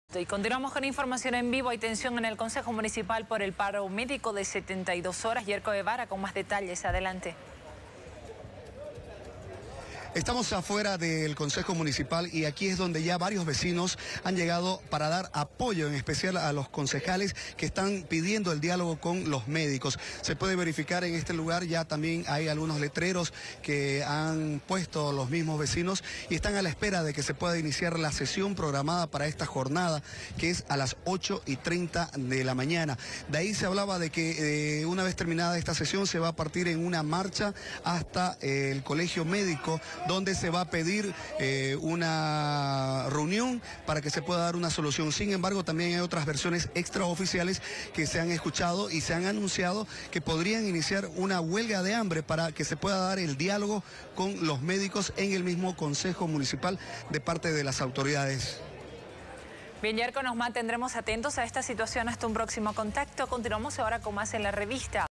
Y continuamos con información en vivo. Hay tensión en el Consejo Municipal por el paro médico de 72 horas. Yerko Guevara con más detalles. Adelante. Estamos afuera del Consejo Municipal y aquí es donde ya varios vecinos han llegado para dar apoyo, en especial a los concejales que están pidiendo el diálogo con los médicos. Se puede verificar en este lugar, ya también hay algunos letreros que han puesto los mismos vecinos y están a la espera de que se pueda iniciar la sesión programada para esta jornada, que es a las 8:30 de la mañana. De ahí se hablaba de que una vez terminada esta sesión se va a partir en una marcha hasta el Colegio Médico, donde se va a pedir una reunión para que se pueda dar una solución. Sin embargo, también hay otras versiones extraoficiales que se han escuchado y se han anunciado que podrían iniciar una huelga de hambre para que se pueda dar el diálogo con los médicos en el mismo Consejo Municipal de parte de las autoridades. Bien, Yerko, nos mantendremos atentos a esta situación hasta un próximo contacto. Continuamos ahora con más en la revista.